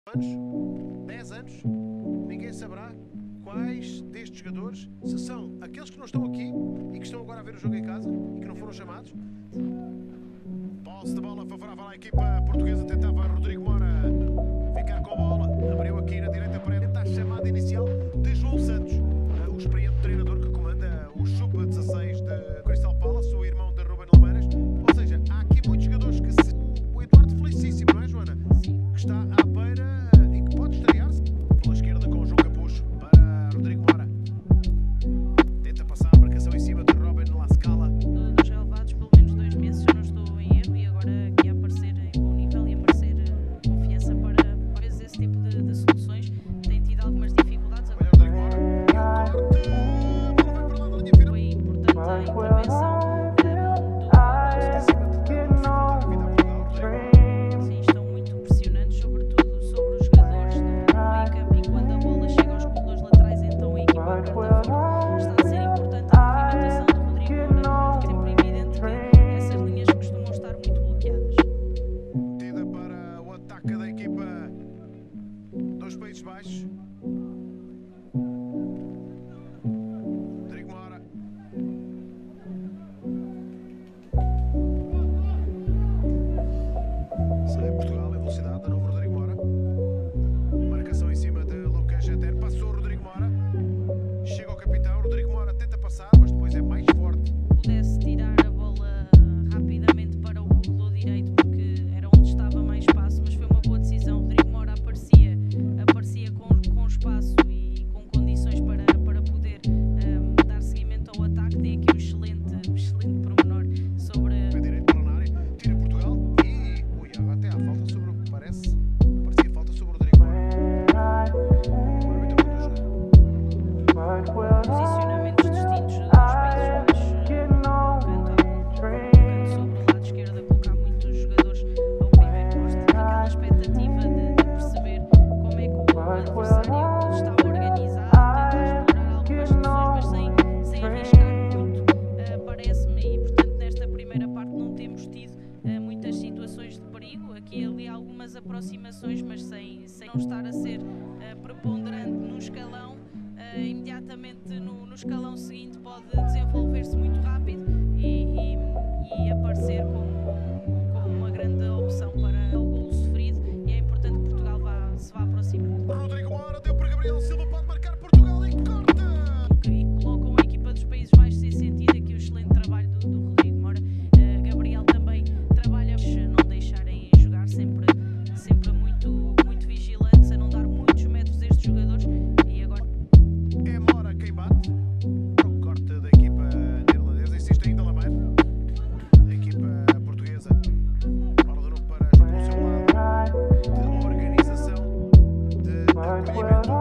anos, 10 anos, ninguém saberá quais destes jogadores, se são aqueles que não estão aqui e que estão agora a ver o jogo em casa e que não foram chamados. Posse de bola favorável à equipa portuguesa, tentava Rodrigo Mora ficar com a bola, abriu aqui na direita para ele, está a chamada inicial de João Santos, o experiente treinador que comanda o sub16 de Crystal Palace, o irmão de Ruben Almeiras. Ou seja, há aqui muitos jogadores que se... O 𝒂𝒂𝒓𝒂, não é, Joana? Que está à beira e que pode estrear-se. Pela esquerda com o João Capucho para Rodrigo Mora. Tenta passar a marcação em cima de Robin Lascala. Dos relevados pelo menos 2 meses, eu não estou em erro, e agora aqui a aparecer em bom nível e a aparecer confiança para vezes esse tipo de soluções. Tem tido algumas dificuldades. Olha o Rodrigo Mora. E o corte. A bola vai para lá da linha final. Foi importante a intervenção do da equipa dos Países Baixos. Rodrigo Mora. Sai Portugal em velocidade, de novo Rodrigo Mora. Marcação em cima de Lucas Eter. Passou o Rodrigo Mora. Chega ao capitão. Rodrigo Mora tenta passar, mas depois é mais forte. Pudesse tirar a bola rapidamente para o corredor direito, porque era onde estava mais espaço, mas foi uma boa decisão. Rodrigo Mora aparecia com espaço e com condições para poder dar seguimento ao ataque. Tem aqui um excelente pormenor sobre... Pé direito para na área, tira Portugal e... Ui, até há falta sobre o que parecia falta sobre o Rodrigo Mora. Posicionamentos distintos dos Países Baixos, colocando sobre o lado esquerdo, a colocar muitos jogadores ao primeiro posto. Aquela expectativa de perceber como é que o adversário está organizado, tentar explorar algumas soluções, mas sem arriscar muito, parece-me. E portanto, nesta primeira parte não temos tido muitas situações de perigo. Aqui e ali algumas aproximações, mas sem não estar a ser preponderante num escalão. Imediatamente no escalão seguinte pode desenvolver-se muito rápido e aparecer como uma grande opção para o golo sofrido, e é importante que Portugal se vá aproximando. Rodrigo Mora deu para Gabriel Silva, pode marcar Portugal e corta! E colocam a equipa dos Países Baixos em sentido. Aqui o excelente trabalho do Rodrigo Mora. Gabriel também trabalha, não deixarem jogar, sempre muito vigilantes a não dar muitos metros a estes jogadores. E agora é Mora quem bate. O corte da equipa neerlandesa. Insiste ainda Lameira. A equipa portuguesa. Bola de novo para João pelo seu lado. De organização, de acolhimento.